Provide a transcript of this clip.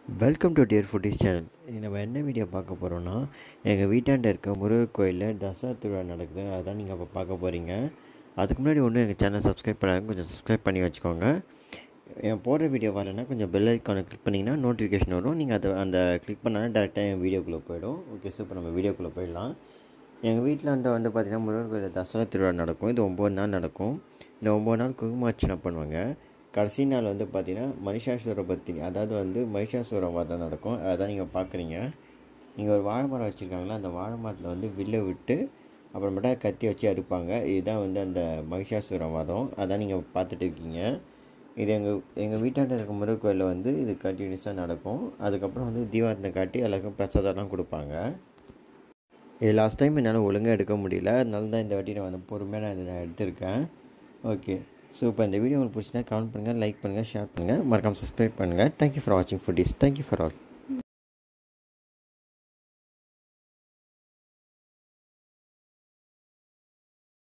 Welcome to dear footies channel. நம்ம என்ன video பார்க்க போகிறோன்னா, எங்கள் வீட்டாண்ட இருக்க முருகர் கோயிலில் தசரா திருவிழா நடக்குது. அதான் நீங்கள் இப்போ பார்க்க போகிறீங்க. அதுக்கு முன்னாடி ஒன்று எங்கள் சேனல் சப்ஸ்கிரைப் பண்ணாங்க, கொஞ்சம் சப்ஸ்கிரைப் பண்ணி வச்சுக்கோங்க. என் போடுற வீடியோ வரலன்னா கொஞ்சம் பெல் ஐக்கானை கிளிக் பண்ணிங்கன்னா நோட்டிஃபிகேஷன் வரும். நீங்கள் அந்த கிளிக் பண்ணாலும் டேரெக்டாக என் வீடியோக்குள்ளே போயிடும். Okay, super. நம்ம வீடியோக்குள்ளே போயிடலாம். எங்கள் வீட்டில் வந்து பார்த்திங்கன்னா முருகர் கோயிலில் தசரா திருவிழா நடக்கும். இது 9 நாள் நடக்கும். இந்த 9 நாள் குங்குமார்ச்சனை பண்ணுவாங்க. கடைசி நாள் வந்து பார்த்திங்கன்னா மகிஷாசுர பத்தி, அதாவது வந்து மகிஷாசுரம் வதம் நடக்கும். அதான் நீங்கள் பார்க்குறீங்க. நீங்கள் ஒரு வாழை மரம் வச்சுருக்காங்களா, அந்த வாழை மரத்தில் வந்து வில்லை விட்டு அப்புறமேட்டா கத்தி வச்சு அறுப்பாங்க. இதுதான் வந்து அந்த மகிஷாசுரம் வதம். அதான் நீங்கள் பார்த்துட்டு இருக்கீங்க. இது எங்கள் வீட்டாண்ட இருக்க முருகர் கோயிலில் வந்து இது கண்டினியூஸாக நடக்கும். அதுக்கப்புறம் வந்து தீபாரத்தனை காட்டி எல்லாருக்கும் பிரசாதம்லாம் கொடுப்பாங்க. இது லாஸ்ட் டைம் என்னால் ஒழுங்காக எடுக்க முடியல, அதனால தான் இந்த வாட்டி நான் வந்து பொறுமையாக இதை எடுத்திருக்கேன். Okay, super. இந்த வீடியோ உங்களுக்கு பிடிச்சிருந்தா கமெண்ட் பண்ணுங்கள், லைக் பண்ணுங்கள், ஷேர் பண்ணுங்கள், மறக்காமல் சப்ஸ்கிரைப் பண்ணுங்கள். தேங்க்யூ ஃபார் வாட்சிங் ஃபுட்டீஸ். Thank you for all.